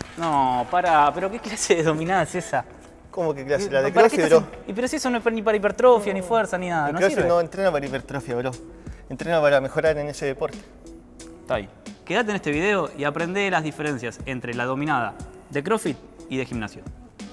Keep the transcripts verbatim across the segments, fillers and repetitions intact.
No, pará, pero ¿qué clase de dominada es esa? ¿Cómo que clase? La de ¿Para qué CrossFit, estás bro. en- Y pero si eso no es ni para hipertrofia, ni fuerza, ni nada, El ¿no CrossFit sirve? no entrena para hipertrofia, bro. Entrena para mejorar en ese deporte. Está bien. Quédate en este video y aprende las diferencias entre la dominada de CrossFit y de gimnasio.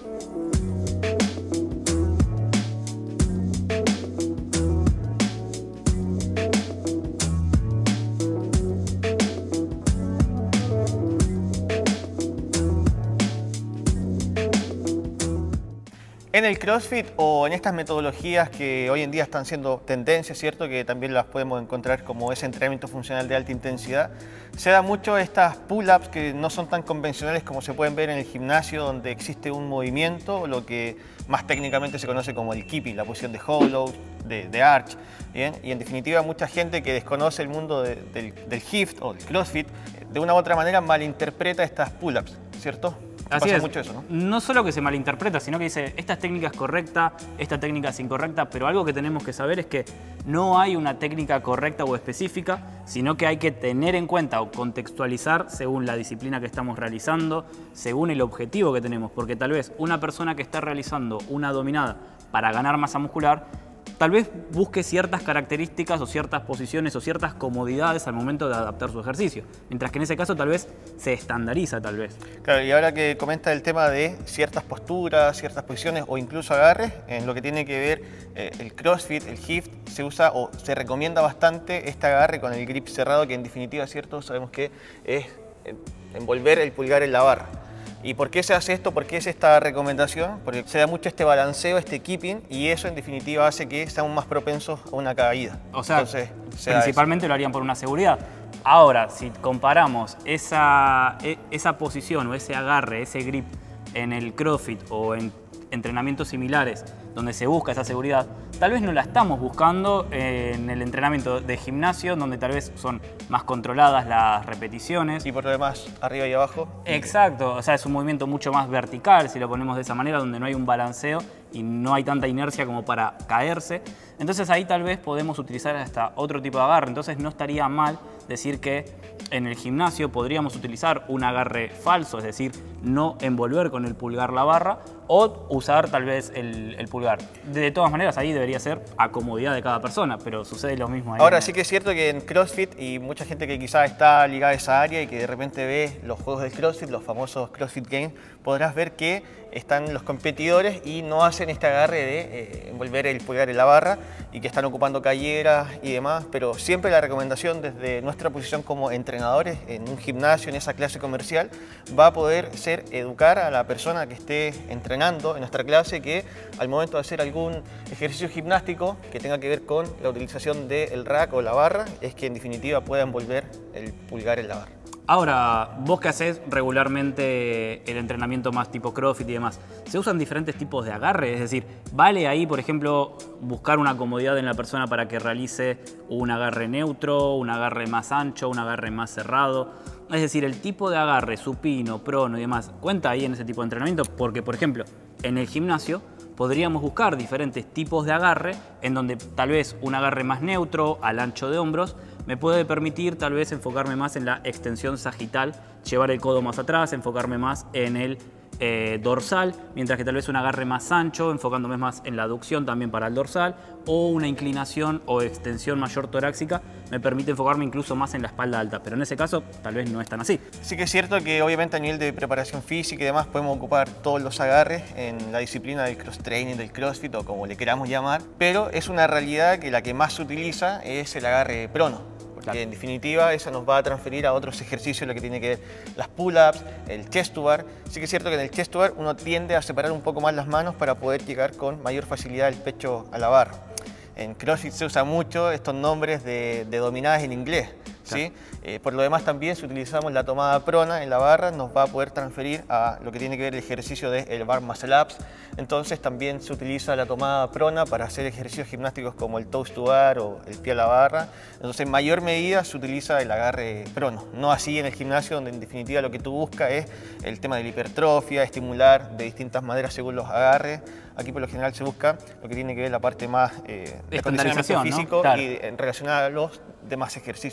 En el CrossFit o en estas metodologías que hoy en día están siendo tendencias, ¿cierto? Que también las podemos encontrar como ese entrenamiento funcional de alta intensidad, se da mucho estas pull-ups que no son tan convencionales como se pueden ver en el gimnasio, donde existe un movimiento, lo que más técnicamente se conoce como el keeping, la posición de hollow, de, de arch, ¿bien? Y en definitiva mucha gente que desconoce el mundo de, del, del H I I T o del CrossFit, de una u otra manera malinterpreta estas pull-ups, ¿cierto? Así Pasa es. mucho eso, ¿no? No solo que se malinterpreta, sino que dice, esta técnica es correcta, esta técnica es incorrecta, pero algo que tenemos que saber es que no hay una técnica correcta o específica, sino que hay que tener en cuenta o contextualizar según la disciplina que estamos realizando, según el objetivo que tenemos, porque tal vez una persona que está realizando una dominada para ganar masa muscular, tal vez busque ciertas características o ciertas posiciones o ciertas comodidades al momento de adaptar su ejercicio. Mientras que en ese caso tal vez se estandariza tal vez. Claro, y ahora que comenta el tema de ciertas posturas, ciertas posiciones o incluso agarres, en lo que tiene que ver eh, el CrossFit, el H I I T, se usa o se recomienda bastante este agarre con el grip cerrado, que en definitiva, cierto, sabemos que es eh, envolver el pulgar en la barra. ¿Y por qué se hace esto? ¿Por qué es esta recomendación? Porque se da mucho este balanceo, este keeping, y eso en definitiva hace que seamos más propensos a una caída. O sea, Entonces, se da principalmente eso. lo harían por una seguridad. Ahora, si comparamos esa, e- esa posición o ese agarre, ese grip en el CrossFit o en entrenamientos similares donde se busca esa seguridad, tal vez no la estamos buscando en el entrenamiento de gimnasio, donde tal vez son más controladas las repeticiones. Y por lo demás, arriba y abajo. Exacto, o sea, es un movimiento mucho más vertical, si lo ponemos de esa manera, donde no hay un balanceo y no hay tanta inercia como para caerse. Entonces ahí tal vez podemos utilizar hasta otro tipo de agarre. Entonces no estaría mal decir que en el gimnasio podríamos utilizar un agarre falso, es decir, no envolver con el pulgar la barra o usar tal vez el, el pulgar. De todas maneras, ahí debería ser a comodidad de cada persona, pero sucede lo mismo ahí. Ahora sí que es cierto que en CrossFit y mucha gente que quizás está ligada a esa área y que de repente ve los juegos del CrossFit, los famosos CrossFit Games, podrás ver que están los competidores y no hacen este agarre de eh, envolver el pulgar en la barra y que están ocupando calleras y demás, pero siempre la recomendación desde nuestra posición como entrenadores en un gimnasio, en esa clase comercial, va a poder ser educar a la persona que esté entrenando en nuestra clase que al momento de hacer algún ejercicio gimnástico que tenga que ver con la utilización del rack o la barra, es que en definitiva pueda envolver el pulgar en la barra. Ahora, vos que hacés regularmente el entrenamiento más tipo CrossFit y demás, ¿se usan diferentes tipos de agarre? Es decir, ¿vale ahí, por ejemplo, buscar una comodidad en la persona para que realice un agarre neutro, un agarre más ancho, un agarre más cerrado? Es decir, el tipo de agarre, supino, prono y demás, ¿cuenta ahí en ese tipo de entrenamiento? Porque, por ejemplo, en el gimnasio podríamos buscar diferentes tipos de agarre en donde tal vez un agarre más neutro, al ancho de hombros, me puede permitir tal vez enfocarme más en la extensión sagital, llevar el codo más atrás, enfocarme más en el eh, dorsal, mientras que tal vez un agarre más ancho, enfocándome más en la aducción también para el dorsal, o una inclinación o extensión mayor torácica me permite enfocarme incluso más en la espalda alta, pero en ese caso tal vez no es tan así. Sí que es cierto que obviamente a nivel de preparación física y demás podemos ocupar todos los agarres en la disciplina del cross training, del CrossFit o como le queramos llamar, pero es una realidad que la que más se utiliza es el agarre prono. Porque claro, en definitiva eso nos va a transferir a otros ejercicios, lo que tiene que ver las pull-ups, el chest to bar. Sí que es cierto que en el chest to bar uno tiende a separar un poco más las manos para poder llegar con mayor facilidad el pecho a la barra. En CrossFit se usa mucho estos nombres de, de dominadas en inglés, ¿sí? Eh, por lo demás también si utilizamos la tomada prona en la barra nos va a poder transferir a lo que tiene que ver el ejercicio del bar muscle ups. Entonces también se utiliza la tomada prona para hacer ejercicios gimnásticos como el toes to bar o el pie a la barra. Entonces en mayor medida se utiliza el agarre prono, no así en el gimnasio donde en definitiva lo que tú buscas es el tema de la hipertrofia, estimular de distintas maneras según los agarres. Aquí por lo general se busca lo que tiene que ver la parte más eh, de acondicionamiento físico, ¿no? Claro, y en relación a los demás ejercicios. Exacto.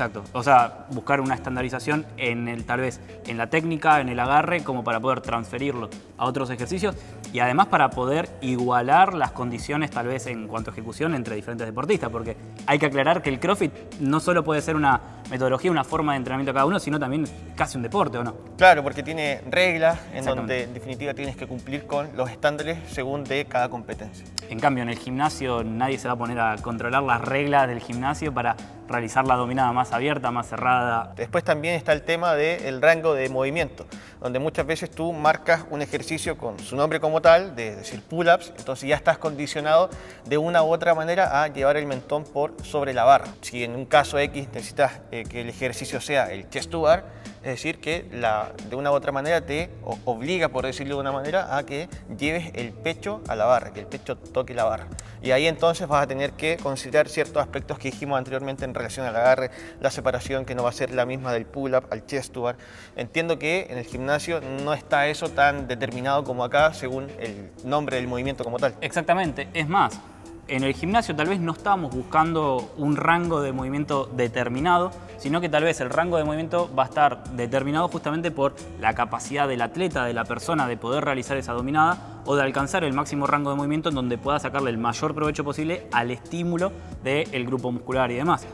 Exacto. O sea, buscar una estandarización en el, tal vez en la técnica, en el agarre, como para poder transferirlo a otros ejercicios y además para poder igualar las condiciones tal vez en cuanto a ejecución entre diferentes deportistas, porque hay que aclarar que el CrossFit no solo puede ser una metodología, una forma de entrenamiento de cada uno, sino también casi un deporte, ¿o no? Claro, porque tiene reglas en donde en definitiva tienes que cumplir con los estándares según de cada competencia. En cambio, en el gimnasio nadie se va a poner a controlar las reglas del gimnasio para realizar la dominada más abierta, más cerrada. Después también está el tema del rango de movimiento, donde muchas veces tú marcas un ejercicio con su nombre como tal, de decir pull-ups, entonces ya estás condicionado de una u otra manera a llevar el mentón por sobre la barra. Si en un caso X necesitas eh, que el ejercicio sea el chest to bar, es decir, que la, de una u otra manera te obliga, por decirlo de una manera, a que lleves el pecho a la barra, que el pecho toque la barra. Y ahí entonces vas a tener que considerar ciertos aspectos que dijimos anteriormente en relación al agarre, la separación que no va a ser la misma del pull-up al chest to bar. Entiendo que en el gimnasio no está eso tan determinado como acá, según el nombre del movimiento como tal. Exactamente, es más, en el gimnasio tal vez no estamos buscando un rango de movimiento determinado, sino que tal vez el rango de movimiento va a estar determinado justamente por la capacidad del atleta, de la persona, de poder realizar esa dominada o de alcanzar el máximo rango de movimiento en donde pueda sacarle el mayor provecho posible al estímulo del grupo muscular y demás.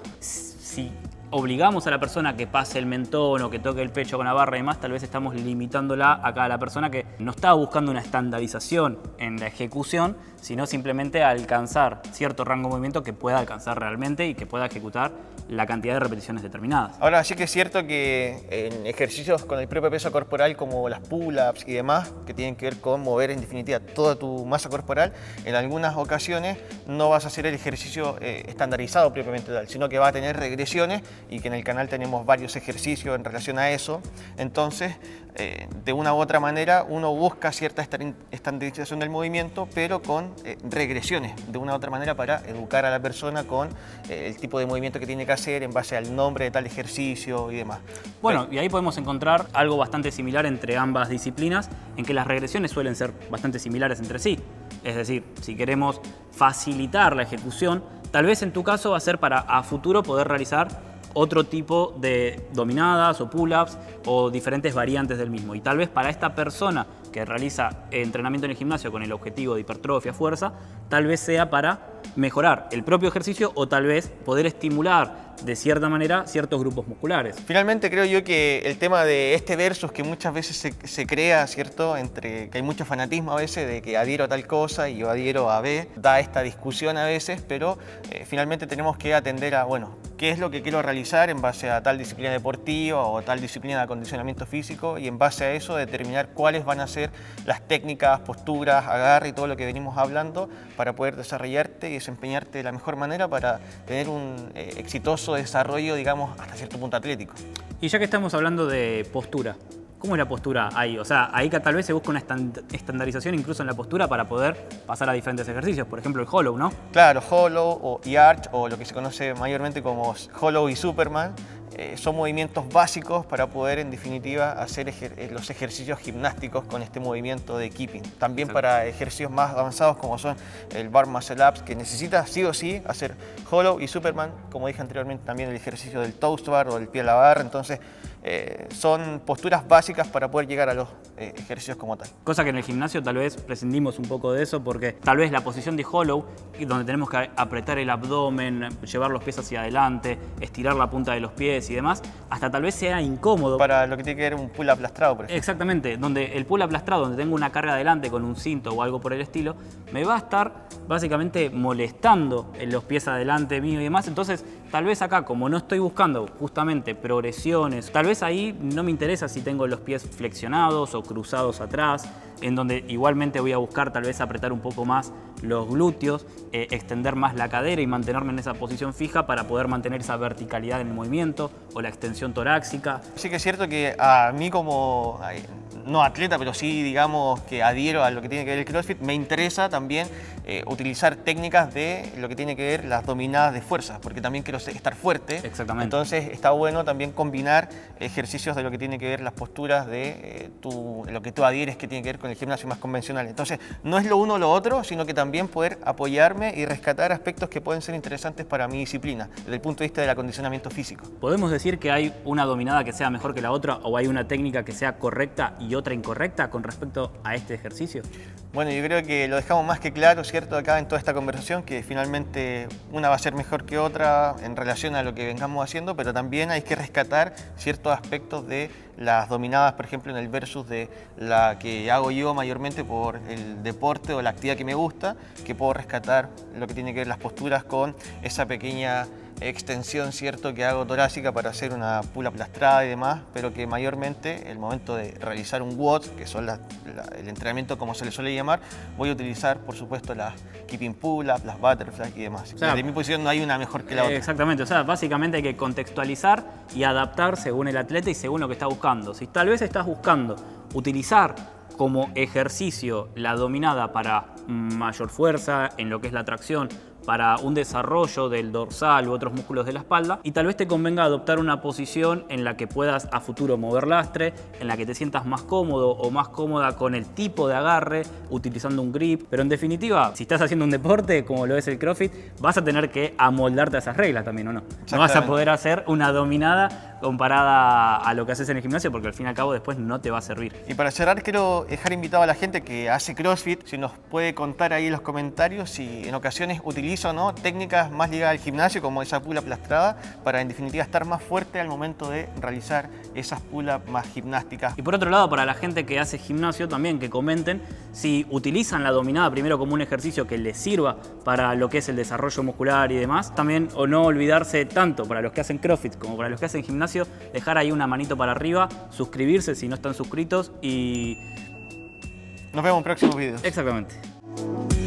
Si obligamos a la persona que pase el mentón o que toque el pecho con la barra y demás, tal vez estamos limitándola acá a la persona que no está buscando una estandarización en la ejecución, sino simplemente a alcanzar cierto rango de movimiento que pueda alcanzar realmente y que pueda ejecutar la cantidad de repeticiones determinadas. Ahora sí que es cierto que en ejercicios con el propio peso corporal como las pull-ups y demás, que tienen que ver con mover en definitiva toda tu masa corporal, en algunas ocasiones no vas a hacer el ejercicio eh, estandarizado propiamente tal, sino que va a tener regresiones y que en el canal tenemos varios ejercicios en relación a eso. Entonces, eh, de una u otra manera, uno busca cierta estandarización del movimiento, pero con eh, regresiones, de una u otra manera, para educar a la persona con eh, el tipo de movimiento que tiene que hacer en base al nombre de tal ejercicio y demás. Bueno, y ahí podemos encontrar algo bastante similar entre ambas disciplinas, en que las regresiones suelen ser bastante similares entre sí. Es decir, si queremos facilitar la ejecución, tal vez en tu caso va a ser para a futuro poder realizar otro tipo de dominadas o pull-ups o diferentes variantes del mismo. Y tal vez para esta persona que realiza entrenamiento en el gimnasio con el objetivo de hipertrofia, fuerza, tal vez sea para mejorar el propio ejercicio o tal vez poder estimular de cierta manera ciertos grupos musculares. Finalmente creo yo que el tema de este versus que muchas veces se, se crea, ¿cierto? Entre que hay mucho fanatismo a veces de que adhiero a tal cosa y yo adhiero a B, da esta discusión a veces, pero eh, finalmente tenemos que atender a, bueno, qué es lo que quiero realizar en base a tal disciplina deportiva o tal disciplina de acondicionamiento físico y en base a eso determinar cuáles van a ser las técnicas, posturas, agarre y todo lo que venimos hablando para poder desarrollarte y desempeñarte de la mejor manera para tener un eh, exitoso desarrollo, digamos, hasta cierto punto atlético. Y ya que estamos hablando de postura, ¿cómo es la postura ahí? O sea, ahí tal vez se busca una estandarización incluso en la postura para poder pasar a diferentes ejercicios, por ejemplo el hollow, ¿no? Claro, hollow o, y arch, o lo que se conoce mayormente como hollow y superman, eh, son movimientos básicos para poder en definitiva hacer ejer los ejercicios gimnásticos con este movimiento de keeping. También para ejercicios más avanzados como son el bar muscle ups, que necesita sí o sí hacer hollow y superman, como dije anteriormente también el ejercicio del toast bar o el pie a la barra, entonces eh, son posturas básicas para poder llegar a los eh, ejercicios como tal. Cosa que en el gimnasio tal vez prescindimos un poco de eso porque tal vez la posición de hollow, donde tenemos que apretar el abdomen, llevar los pies hacia adelante, estirar la punta de los pies y demás, hasta tal vez sea incómodo. Para lo que tiene que ver un pull-up lastrado, por ejemplo. Exactamente, donde el pull-up lastrado, donde tengo una carga adelante con un cinto o algo por el estilo, me va a estar básicamente molestando en los pies adelante mío y demás. Entonces, tal vez acá, como no estoy buscando justamente progresiones, tal vez ahí no me interesa si tengo los pies flexionados o cruzados atrás, en donde igualmente voy a buscar tal vez apretar un poco más los glúteos, eh, extender más la cadera y mantenerme en esa posición fija para poder mantener esa verticalidad en el movimiento o la extensión torácica. Sí que es cierto que a mí como, no atleta, pero sí digamos que adhiero a lo que tiene que ver el CrossFit, me interesa también eh, utilizar técnicas de lo que tiene que ver las dominadas de fuerza, porque también quiero estar fuerte. Exactamente. Entonces está bueno también combinar ejercicios de lo que tiene que ver las posturas de eh, tu, lo que tú adhieres, que tiene que ver con el gimnasio más convencional. Entonces no es lo uno o lo otro, sino que también poder apoyarme y rescatar aspectos que pueden ser interesantes para mi disciplina, desde el punto de vista del acondicionamiento físico. ¿Podemos decir que hay una dominada que sea mejor que la otra o hay una técnica que sea correcta y otra incorrecta con respecto a este ejercicio? Bueno, yo creo que lo dejamos más que claro, ¿cierto?, acá en toda esta conversación, que finalmente una va a ser mejor que otra en relación a lo que vengamos haciendo, pero también hay que rescatar ciertos aspectos de las dominadas, por ejemplo, en el versus de la que hago yo mayormente por el deporte o la actividad que me gusta, que puedo rescatar lo que tiene que ver las posturas con esa pequeña extensión, cierto, que hago torácica para hacer una pull aplastrada y demás, pero que mayormente el momento de realizar un W O D, que son la, la, el entrenamiento como se le suele llamar, voy a utilizar por supuesto las keeping pull up, las butterflies y demás. O sea, desde mi posición no hay una mejor que la otra. Exactamente, o sea, básicamente hay que contextualizar y adaptar según el atleta y según lo que está buscando. Si tal vez estás buscando utilizar como ejercicio la dominada para mayor fuerza en lo que es la tracción, para un desarrollo del dorsal u otros músculos de la espalda, y tal vez te convenga adoptar una posición en la que puedas a futuro mover lastre, en la que te sientas más cómodo o más cómoda con el tipo de agarre, utilizando un grip. Pero en definitiva, si estás haciendo un deporte como lo es el CrossFit, vas a tener que amoldarte a esas reglas también, ¿o no? No vas a poder hacer una dominada comparada a lo que haces en el gimnasio, porque al fin y al cabo después no te va a servir. Y para cerrar, quiero dejar invitado a la gente que hace CrossFit, si nos puede contar ahí en los comentarios si en ocasiones utiliza o no técnicas más ligadas al gimnasio, como esa pull aplastrada, para en definitiva estar más fuerte al momento de realizar esas pull up más gimnásticas. Y por otro lado, para la gente que hace gimnasio también, que comenten si utilizan la dominada primero como un ejercicio que les sirva para lo que es el desarrollo muscular y demás. También, o no olvidarse tanto para los que hacen CrossFit como para los que hacen gimnasio, dejar ahí una manito para arriba, suscribirse si no están suscritos y... Nos vemos en próximos videos. Exactamente.